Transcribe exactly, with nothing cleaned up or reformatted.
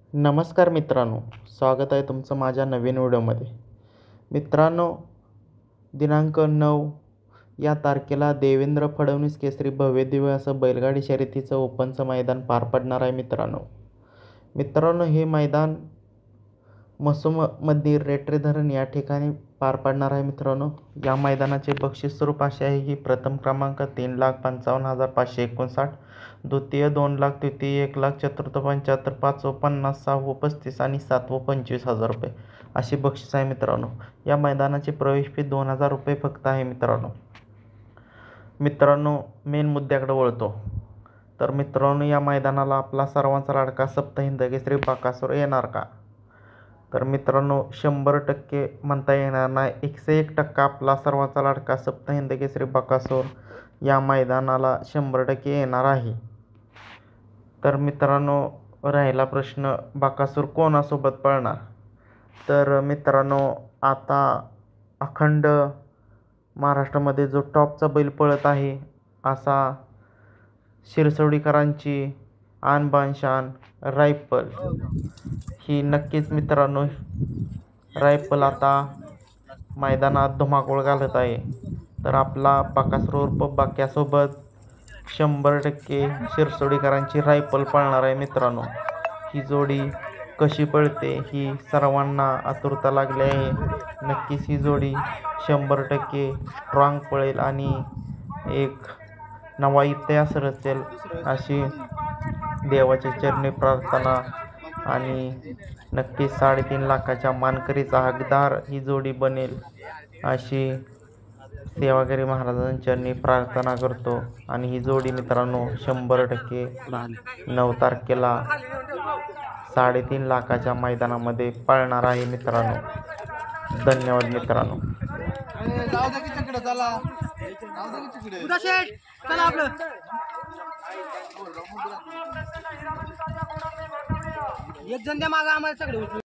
नमस्कार मित्रांनो, स्वागत आहे तुमचं माझ्या नवीन व्हिडिओमध्ये. मित्रांनो, दिनांक नऊ या तारखेला देवेंद्र फडणवीस केसरी भव्यदिव्य असं बैलगाडी शर्यतीचं ओपनचं मैदान पार पडणार आहे. मित्रांनो मित्रांनो हे मैदान मसूममध्ये रेटरे धरण या ठिकाणी पार पडणार आहे. मित्रांनो या मैदानाचे बक्षीस स्वरूप असे आहे की प्रथम क्रमांक तीन लाख पंचावन्न हजार पाचशे एकोणसाठ, द्वितीय दोन लाख, तृतीय एक लाख, चतुर्थ पंच्याहत्तर, पाचवं पन्नास, सहावं पस्तीस आणि सातवं पंचवीस हजार रुपये अशी बक्षीस आहे. मित्रांनो या मैदानाची प्रवेश फी दोन हजार रुपये फक्त आहे. मित्रांनो मित्रांनो मेन मुद्द्याकडे वळतो तर मित्रांनो या मैदानाला आपला सर्वांचा लाडका सप्तहिंद केसरी बकासूर येणार का? तर मित्रांनो शंभर टक्के म्हणता येणार नाही, एकशे एक टक्का आपला सर्वांचा लाडका सप्तहिंद केसरी बकासूर या मैदानाला शंभर टक्के येणार आहे. तर मित्रांनो राहिला प्रश्न बकासूर कोणासोबत पळणार? तर मित्रांनो आता अखंड महाराष्ट्रामध्ये जो टॉपचा बैल पळत आहे असा शिरसवडीकरांची आन बान शान रायफल ही नक्कीच मित्रांनो रायफल आता मैदानात धुमाकूळ घालत आहे. तर आपला बकासूर उर्फ बाक्यासोबत शंभर टक्के शिरसोडीकरांची रायफल पळणार आहे. मित्रांनो ही जोडी कशी पळते ही सर्वांना आतुरता लागली आहे. नक्कीच ही जोडी शंभर टक्के स्ट्रॉंग पळेल आणि एक नवा इतिहास रचेल अशी देवाच्या चरणी प्रार्थना आणि नक्कीच साडेतीन लाखाच्या मानकरीचा हकदार ही जोडी बनेल अशी सेवागिरी महाराजांच्या चरणी प्रार्थना करतो. आणि ही जोडी मित्रांनो शंभर टक्के नऊ तारखेला साडेतीन लाखाच्या मैदानामध्ये पळणार आहे. मित्रांनो धन्यवाद. मित्रांनो एक जण द्या मागा आम्हाला सगळे